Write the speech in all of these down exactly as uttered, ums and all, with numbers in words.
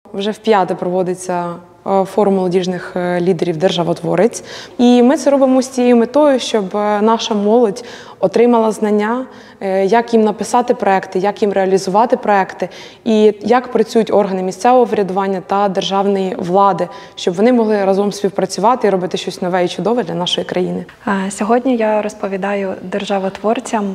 Вже вп'яте проводиться форум молодіжних лідерів «Державотворець». І ми це робимо з цією метою, щоб наша молодь отримала знання, як їм написати проекти, як їм реалізувати проекти і як працюють органи місцевого врядування та державної влади, щоб вони могли разом співпрацювати і робити щось нове і чудове для нашої країни. Сьогодні я розповідаю державотворцям,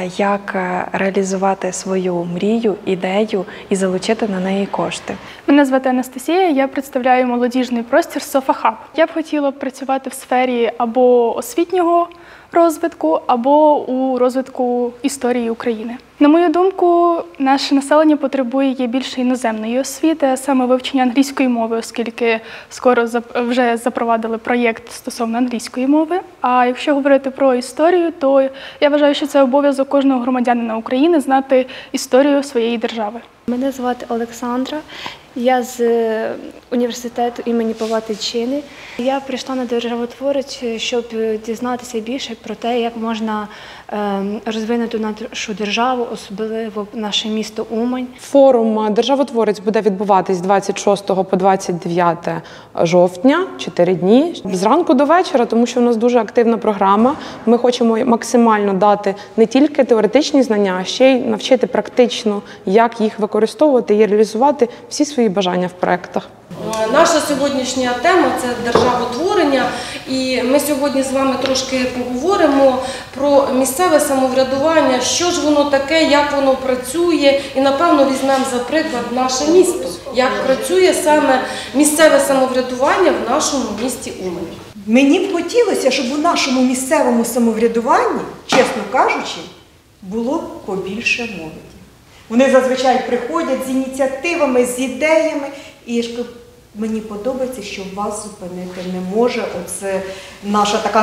як реалізувати свою мрію, ідею і залучити на неї кошти. Мене звати Анастасія, я представляю молодіжний простір «Софа-хаб». Я б хотіла працювати в сфері або освітнього розвитку, або у розвитку історії України. На мою думку, наше населення потребує є більше іноземної освіти, а саме вивчення англійської мови, оскільки скоро вже запровадили проєкт стосовно англійської мови. А якщо говорити про історію, то я вважаю, що це обов'язок кожного громадянина України знати історію своєї держави. Мене звати Олександра, я з університету імені Павла Тичини. Я прийшла на «Державотворець», щоб дізнатися більше про те, як можна розвинути нашу державу, особливо наше місто Умань. Форум «Державотворець» буде відбуватись з двадцять шостого по двадцять дев'яте жовтня, чотири дні, зранку до вечора, тому що у нас дуже активна програма. Ми хочемо максимально дати не тільки теоретичні знання, а ще й навчити практично, як їх використовувати і реалізувати всі свої бажання в проєктах. Наша сьогоднішня тема – це державотворення, і ми сьогодні з вами трошки поговоримо про місцеве самоврядування, що ж воно таке, як воно працює, і, напевно, візьмемо за приклад наше місто, як працює саме місцеве самоврядування в нашому місті Умань. Мені б хотілося, щоб у нашому місцевому самоврядуванні, чесно кажучи, було побільше молоді. Вони зазвичай приходять з ініціативами, з ідеями, і мені подобається, що вас зупинити не може. Оце наша така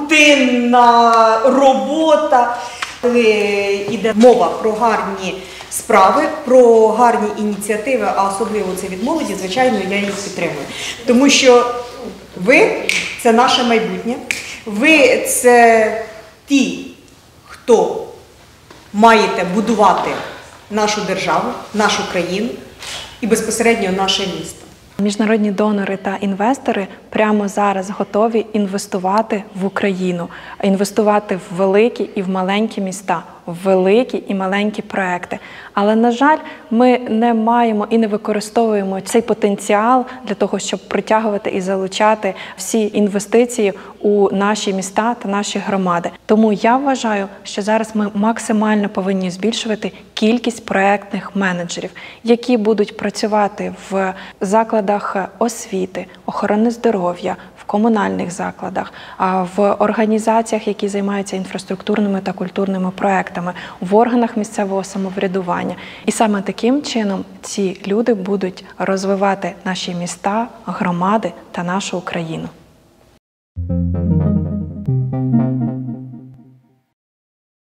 рутинна робота. Коли йде мова про гарні справи, про гарні ініціативи, а особливо це від молоді, звичайно, я їх підтримую. Тому що ви – це наше майбутнє, ви – це ті, хто маєте будувати нашу державу, нашу країну і безпосередньо наше місто. Міжнародні донори та інвестори прямо зараз готові інвестувати в Україну, інвестувати в великі і в маленькі міста, в великі і маленькі проекти. Але, на жаль, ми не маємо і не використовуємо цей потенціал для того, щоб притягувати і залучати всі інвестиції у наші міста та наші громади. Тому я вважаю, що зараз ми максимально повинні збільшувати кількість проектних менеджерів, які будуть працювати в закладах освіти, охорони здоров'я, в комунальних закладах, в організаціях, які займаються інфраструктурними та культурними проектами, в органах місцевого самоврядування. І саме таким чином ці люди будуть розвивати наші міста, громади та нашу Україну.